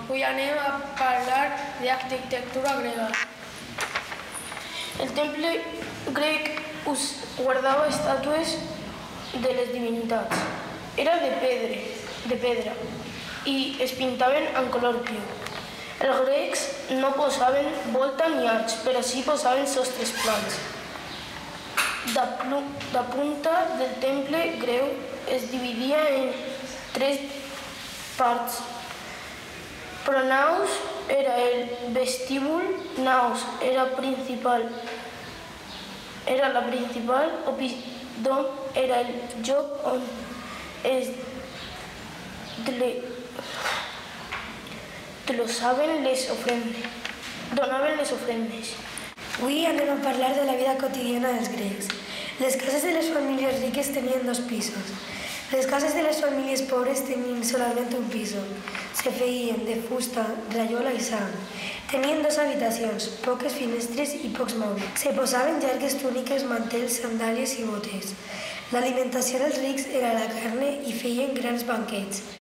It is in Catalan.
Avui anem a parlar d'arquitectura grega. El temple grec guardava estàtues de les divinitats. Era de pedra i es pintaven en color viu. Els grecs no posaven volta ni arcs, però sí posaven sostres plans. La punta del temple grec es dividia en 3 parts. Pronaos era el vestíbul, naos era la principal, opidom era el lloc on es donaven les ofrendes. Avui anem a parlar de la vida quotidiana dels grecs. Les cases de les famílies riques tenien 2 pisos. Les cases de les famílies pobres tenien solament un piso. Se feien de fusta, rajola i sang. Tenien 2 habitacions, poques finestres i pocs mobles. Se posaven llargues túniques, mantels, sandàlies i botes. L'alimentació dels rics era la carn i feien grans banquets.